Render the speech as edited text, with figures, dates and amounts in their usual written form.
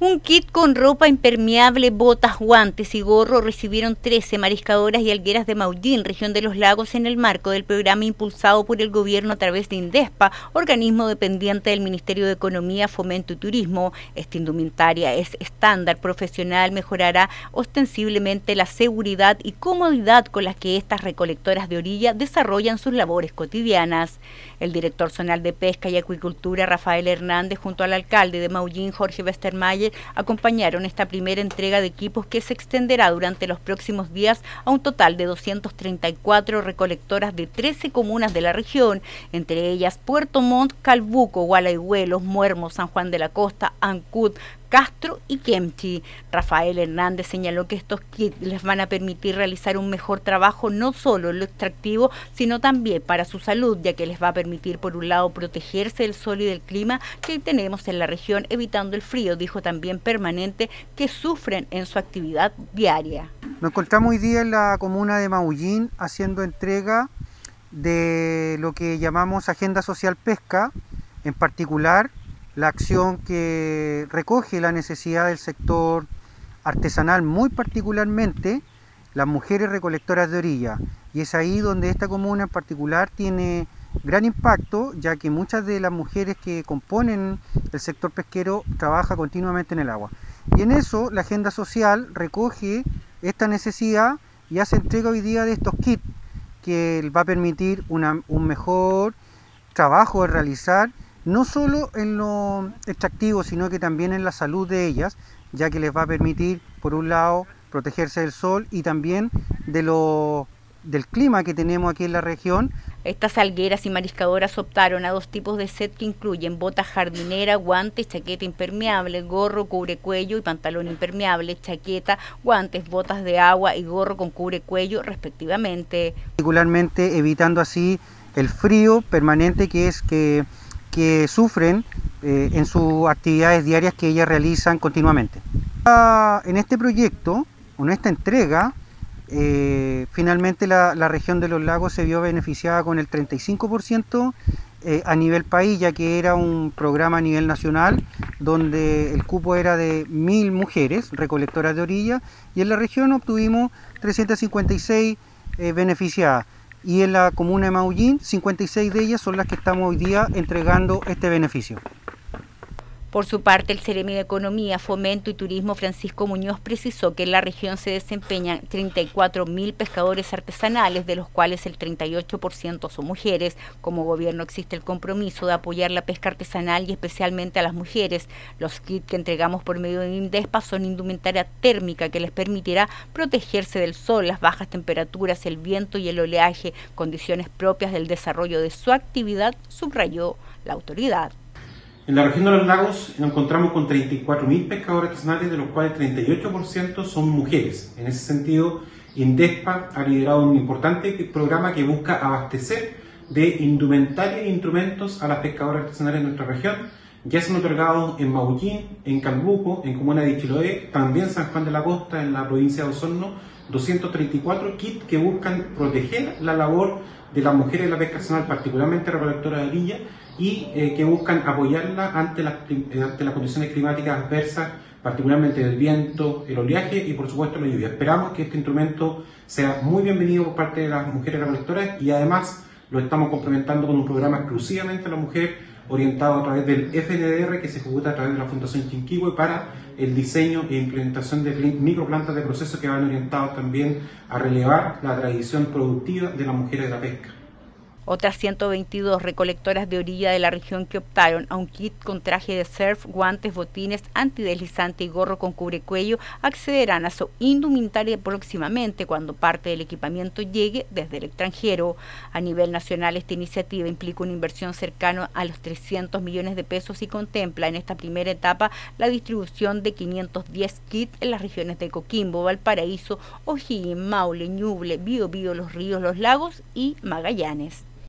Un kit con ropa impermeable, botas, guantes y gorro recibieron 13 mariscadoras y algueras de Maullín, región de los Lagos, en el marco del programa impulsado por el gobierno a través de INDESPA, organismo dependiente del Ministerio de Economía, Fomento y Turismo. Esta indumentaria es estándar profesional, mejorará ostensiblemente la seguridad y comodidad con las que estas recolectoras de orilla desarrollan sus labores cotidianas. El director zonal de Pesca y Acuicultura, Rafael Hernández, junto al alcalde de Maullín, Jorge Westermayer, acompañaron esta primera entrega de equipos que se extenderá durante los próximos días a un total de 234 recolectoras de 13 comunas de la región, entre ellas Puerto Montt, Calbuco, Gualeguaychú, Muermo, San Juan de la Costa, Ancud, Castro y Kempchi. Rafael Hernández señaló que estos kits les van a permitir realizar un mejor trabajo no solo en lo extractivo, sino también para su salud, ya que les va a permitir, por un lado, protegerse del sol y del clima que tenemos en la región, evitando el frío, dijo también permanente, que sufren en su actividad diaria. Nos encontramos hoy día en la comuna de Maullín haciendo entrega de lo que llamamos Agenda Social Pesca, en particular la acción que recoge la necesidad del sector artesanal, muy particularmente las mujeres recolectoras de orilla. Y es ahí donde esta comuna en particular tiene gran impacto, ya que muchas de las mujeres que componen el sector pesquero trabajan continuamente en el agua. Y en eso la agenda social recoge esta necesidad y hace entrega hoy día de estos kits que va a permitir un mejor trabajo de realizar, no solo en lo extractivo, sino que también en la salud de ellas, ya que les va a permitir, por un lado, protegerse del sol y también del clima que tenemos aquí en la región. Estas algueras y mariscadoras optaron a dos tipos de set que incluyen botas jardinera, guantes, chaqueta impermeable, gorro, cubrecuello y pantalón impermeable, chaqueta, guantes, botas de agua y gorro con cubrecuello respectivamente. Particularmente evitando así el frío permanente que sufren en sus actividades diarias que ellas realizan continuamente. En este proyecto, en esta entrega, finalmente la región de los lagos se vio beneficiada con el 35% a nivel país, ya que era un programa a nivel nacional donde el cupo era de 1000 mujeres recolectoras de orilla, y en la región obtuvimos 356 beneficiadas. Y en la comuna de Maullín, 56 de ellas son las que estamos hoy día entregando este beneficio. Por su parte, el Ceremi de Economía, Fomento y Turismo, Francisco Muñoz, precisó que en la región se desempeñan 34.000 pescadores artesanales, de los cuales el 38% son mujeres. Como gobierno existe el compromiso de apoyar la pesca artesanal y especialmente a las mujeres. Los kits que entregamos por medio de INDESPA son indumentaria térmica que les permitirá protegerse del sol, las bajas temperaturas, el viento y el oleaje, condiciones propias del desarrollo de su actividad, subrayó la autoridad. En la región de los lagos nos encontramos con 34.000 pescadores artesanales, de los cuales 38% son mujeres. En ese sentido, INDESPA ha liderado un importante programa que busca abastecer de indumentaria e instrumentos a las pescadoras artesanales de nuestra región. Ya se han otorgado en Maullín, en Calbuco, en comuna de Chiloé, también San Juan de la Costa, en la provincia de Osorno, 234 kits que buscan proteger la labor de las mujeres de la pesca artesanal, particularmente recolectoras de orilla, y que buscan apoyarla ante las condiciones climáticas adversas, particularmente el viento, el oleaje y por supuesto la lluvia. Esperamos que este instrumento sea muy bienvenido por parte de las mujeres recolectoras, y además lo estamos complementando con un programa exclusivamente a la mujer, orientado a través del FNDR, que se ejecuta a través de la Fundación Chinquihue para el diseño e implementación de microplantas de proceso que van orientados también a relevar la tradición productiva de las mujeres de la pesca. Otras 122 recolectoras de orilla de la región que optaron a un kit con traje de surf, guantes, botines, antideslizante y gorro con cubrecuello accederán a su indumentaria próximamente, cuando parte del equipamiento llegue desde el extranjero. A nivel nacional, esta iniciativa implica una inversión cercana a los 300 millones de pesos y contempla en esta primera etapa la distribución de 510 kits en las regiones de Coquimbo, Valparaíso, O'Higgins, Maule, Ñuble, Biobío, Los Ríos, Los Lagos y Magallanes.